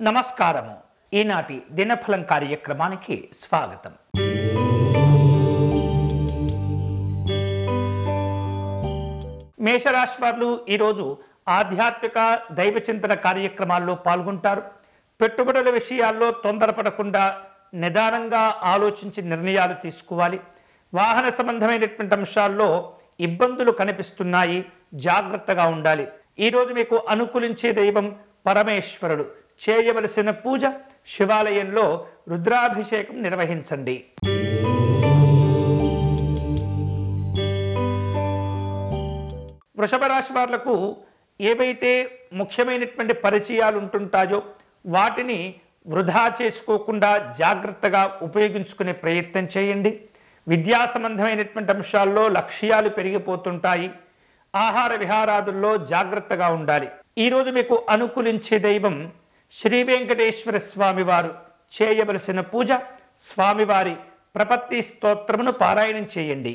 నమస్కారము. ఈనాటి దినఫలం కార్యక్రమానికి స్వాగతం. మేషరాశి వారు ఈరోజు ఆధ్యాత్మిక దైవ చింతన కార్యక్రమాల్లో పాల్గొంటారు. పెట్టుబడుల విషయాల్లో తొందరపడకుండా నిదానంగా ఆలోచించి నిర్ణయాలు తీసుకోవాలి. వాహన సంబంధమైనటువంటి అంశాల్లో ఇబ్బందులు కనిపిస్తున్నాయి, జాగ్రత్తగా ఉండాలి. ఈరోజు మీకు అనుకూలించే దైవం పరమేశ్వరుడు. చేయవలసిన పూజ శివాలయంలో రుద్రాభిషేకం నిర్వహించండి. వృషభ రాశి వాళ్లకు ఏవైతే ముఖ్యమైనటువంటి పరిచయాలు ఉంటుంటాయో వాటిని వృధా చేసుకోకుండా జాగ్రత్తగా ఉపయోగించుకునే ప్రయత్నం చేయండి. విద్యా సంబంధమైనటువంటి అంశాల్లో లక్ష్యాలు పెరిగిపోతుంటాయి. ఆహార విహారాదుల్లో జాగ్రత్తగా ఉండాలి. ఈరోజు మీకు అనుకూలించే దైవం శ్రీ వెంకటేశ్వర స్వామివారు. చేయవలసిన పూజ స్వామివారి ప్రపత్తి స్తోత్రమును పారాయణం చేయండి.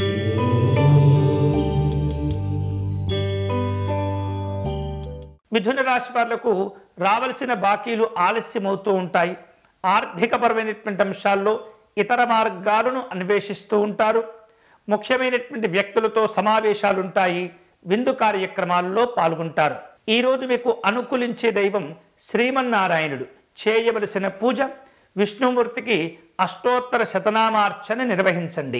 మిథున రాశి వాళ్లకు రావలసిన బాకీలు ఆలస్యమవుతూ ఉంటాయి. ఆర్థికపరమైనటువంటి అంశాల్లో ఇతర మార్గాలను అన్వేషిస్తూ ఉంటారు. ముఖ్యమైనటువంటి వ్యక్తులతో సమావేశాలుంటాయి. విందు కార్యక్రమాల్లో పాల్గొంటారు. ఈరోజు మీకు అనుకూలించే దైవం శ్రీమన్నారాయణుడు. చేయవలసిన పూజ విష్ణుమూర్తికి అష్టోత్తర శతనామార్చన నిర్వహించండి.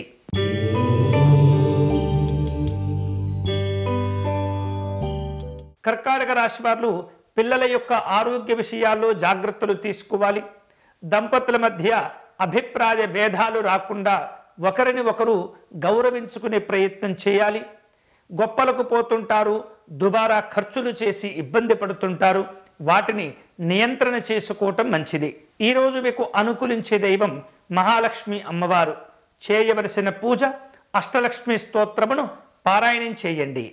కర్కాటక రాశి వారు పిల్లల యొక్క ఆరోగ్య విషయాల్లో జాగ్రత్తలు తీసుకోవాలి. దంపతుల మధ్య అభిప్రాయ భేదాలు రాకుండా ఒకరిని ఒకరు గౌరవించుకునే ప్రయత్నం చేయాలి. గొప్పలకు పోతుంటారు, దుబారా ఖర్చులు చేసి ఇబ్బంది పడుతుంటారు. వాటిని నియంత్రణ చేసుకోవటం మంచిది. ఈరోజు మీకు అనుకూలించే దైవం మహాలక్ష్మి అమ్మవారు. చేయవలసిన పూజ అష్టలక్ష్మి స్తోత్రమును పారాయణం చేయండి.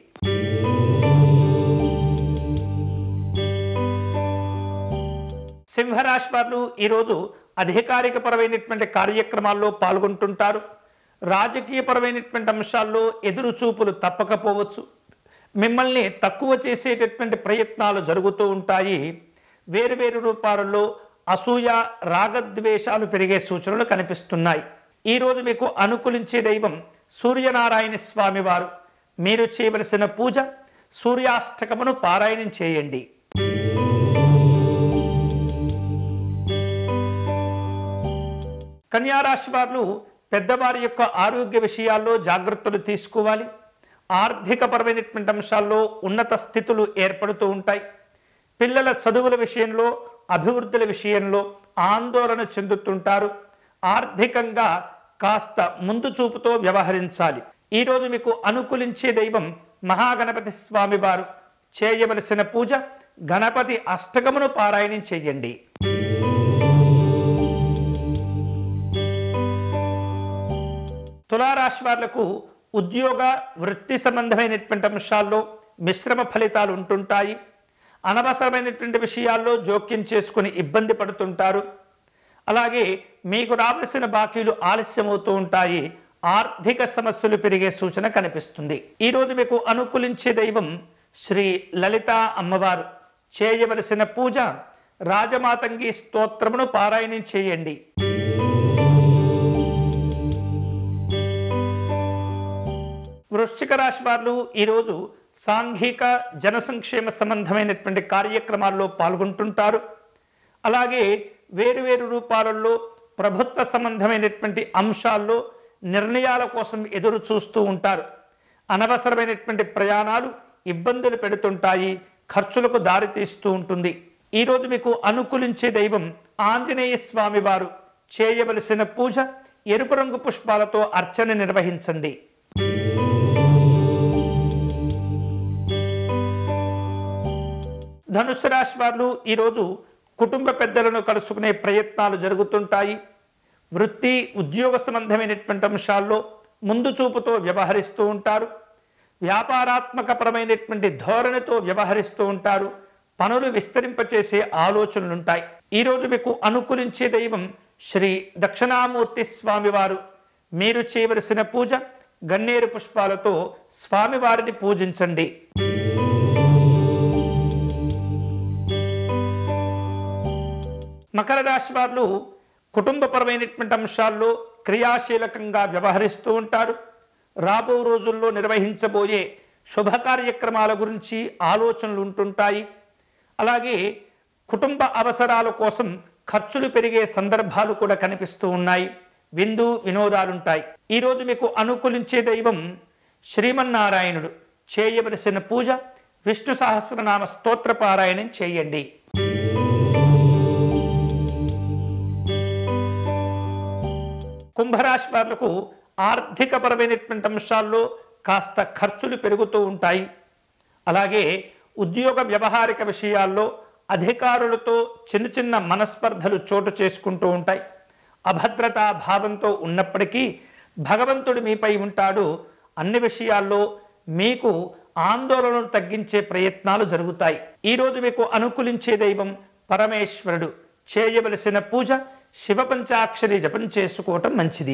సింహరాశి వారు ఈరోజు అధికారికపరమైనటువంటి కార్యక్రమాల్లో పాల్గొంటుంటారు. రాజకీయపరమైనటువంటి అంశాల్లో ఎదురు చూపులు తప్పకపోవచ్చు. మిమ్మల్ని తక్కువ చేసేటటువంటి ప్రయత్నాలు జరుగుతూ ఉంటాయి. వేరువేరు రూపాలలో అసూయ, రాగద్వేషాలు పెరిగే సూచనలు కనిపిస్తున్నాయి. ఈరోజు మీకు అనుకూలించే దైవం సూర్యనారాయణ స్వామివారు. మీరు చేయవలసిన పూజ సూర్యాష్టకమును పారాయణం చేయండి. కన్యారాశి వారు పెద్దవారి యొక్క ఆరోగ్య విషయాల్లో జాగ్రత్తలు తీసుకోవాలి. ఆర్థికపరమైనటువంటి అంశాల్లో ఉన్నత స్థితులు ఏర్పడుతూ ఉంటాయి. పిల్లల చదువుల విషయంలో, అభివృద్ధుల విషయంలో ఆందోళన చెందుతుంటారు. ఆర్థికంగా కాస్త ముందు చూపుతో వ్యవహరించాలి. ఈరోజు మీకు అనుకూలించే దైవం మహాగణపతి స్వామివారు. చేయవలసిన పూజ గణపతి అష్టకమును పారాయణం చేయండి. తులారాశి వాళ్లకు ఉద్యోగ వృత్తి సంబంధమైనటువంటి అంశాల్లో మిశ్రమ ఫలితాలు ఉంటుంటాయి. అనవసరమైనటువంటి విషయాల్లో జోక్యం చేసుకుని ఇబ్బంది పడుతుంటారు. అలాగే మీకు రావాల్సిన బాకీలు ఆలస్యమవుతూ ఉంటాయి. ఆర్థిక సమస్యలు పెరిగే సూచన కనిపిస్తుంది. ఈరోజు మీకు అనుకూలించే దైవం శ్రీ లలిత అమ్మవారు. చేయవలసిన పూజ రాజమాతంగి స్తోత్రమును పారాయణం చేయండి. వృశ్చిక రాశి వారు ఈరోజు సాంఘిక జనసంక్షేమ సంబంధమైనటువంటి కార్యక్రమాల్లో పాల్గొంటుంటారు. అలాగే వేరువేరు రూపాలలో ప్రభుత్వ సంబంధమైనటువంటి అంశాల్లో నిర్ణయాల కోసం ఎదురు చూస్తూ ఉంటారు. అనవసరమైనటువంటి ప్రయాణాలు ఇబ్బందులు పెడుతుంటాయి, ఖర్చులకు దారితీస్తూ ఉంటుంది. ఈరోజు మీకు అనుకూలించే దైవం ఆంజనేయ స్వామి వారు. చేయవలసిన పూజ ఎరుపు రంగు పుష్పాలతో అర్చన నిర్వహించండి. ధనుస్సు రాశి వారు ఈరోజు కుటుంబ పెద్దలను కలుసుకునే ప్రయత్నాలు జరుగుతుంటాయి. వృత్తి ఉద్యోగ సంబంధమైనటువంటి అంశాల్లో ముందు చూపుతో వ్యవహరిస్తూ ఉంటారు. వ్యాపారాత్మకపరమైనటువంటి ధోరణితో వ్యవహరిస్తూ ఉంటారు. పనులు విస్తరింపచేసే ఆలోచనలుంటాయి. ఈరోజు మీకు అనుకూలించే దైవం శ్రీ దక్షిణామూర్తి స్వామివారు. మీరు చేయవలసిన పూజ గన్నేరు పుష్పాలతో స్వామివారిని పూజించండి. మకర రాశి వారు కుటుంబపరమైనటువంటి అంశాల్లో క్రియాశీలకంగా వ్యవహరిస్తూ ఉంటారు. రాబో రోజుల్లో నిర్వహించబోయే శుభ కార్యక్రమాల గురించి ఆలోచనలు ఉంటుంటాయి. అలాగే కుటుంబ అవసరాల కోసం ఖర్చులు పెరిగే సందర్భాలు కూడా కనిపిస్తూ ఉన్నాయి. విందు వినోదాలుంటాయి. ఈరోజు మీకు అనుకూలించే దైవం శ్రీమన్నారాయణుడు. చేయవలసిన పూజ విష్ణు సహస్రనామ స్తోత్ర పారాయణం చేయండి. కుంభరాశి వాళ్లకు ఆర్థికపరమైనటువంటి అంశాల్లో కాస్త ఖర్చులు పెరుగుతూ ఉంటాయి. అలాగే ఉద్యోగ వ్యవహారిక విషయాల్లో అధికారులతో చిన్న చిన్న మనస్పర్ధలు చోటు చేసుకుంటూ ఉంటాయి. అభద్రతా భావంతో ఉన్నప్పటికీ భగవంతుడు మీపై ఉంటాడు. అన్ని విషయాల్లో మీకు ఆందోళనను తగ్గించే ప్రయత్నాలు జరుగుతాయి. ఈరోజు మీకు అనుకూలించే దైవం పరమేశ్వరుడు. చేయవలసిన పూజ శివ పంచాక్షరి జపం చేసుకోవటం మంచిది.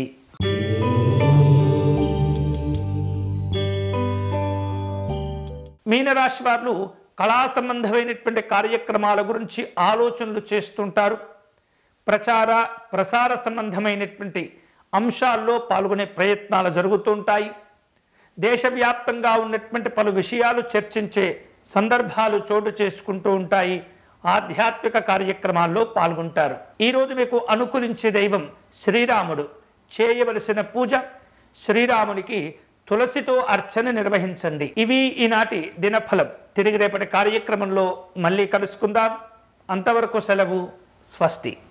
మీనరాశి వారు కళా సంబంధమైనటువంటి కార్యక్రమాల గురించి ఆలోచనలు చేస్తుంటారు. ప్రసార సంబంధమైనటువంటి అంశాల్లో పాల్గొనే ప్రయత్నాలు జరుగుతుంటాయి. దేశవ్యాప్తంగా ఉన్నటువంటి పలు విషయాలు చర్చించే సందర్భాలు చోటు చేసుకుంటూ ఉంటాయి. ఆధ్యాత్మిక కార్యక్రమాల్లో పాల్గొంటారు. ఈరోజు మీకు అనుకూలించే దైవం శ్రీరాముడు. చేయవలసిన పూజ శ్రీరామునికి తులసితో అర్చన నిర్వహించండి. ఇవి ఈనాటి దినఫలం. తిరిగి రేపటి కార్యక్రమంలో మళ్ళీ కలుసుకుందాం. అంతవరకు సెలవు. స్వస్తి.